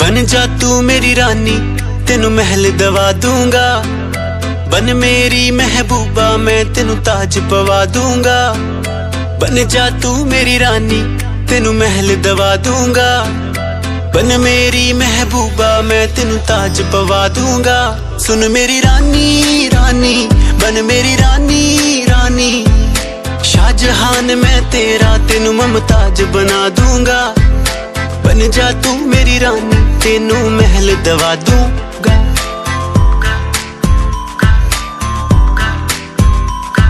बन जा तू मेरी रानी, तेनू महल दवा दूंगा। बन मेरी महबूबा, मैं तेनू ताज पवा दूंगा। बन जा तू मेरी रानी, तेनू महल दवा दूंगा। बन मेरी महबूबा, मैं तेनू ताज पवा दूंगा। सुन मेरी रानी रानी, बन मेरी रानी रानी। शाहजहान मैं तेरा, तेनू मुमताज बना दूंगा। बन जा तू मेरी रानी, तेनू महल दवा दूंगा।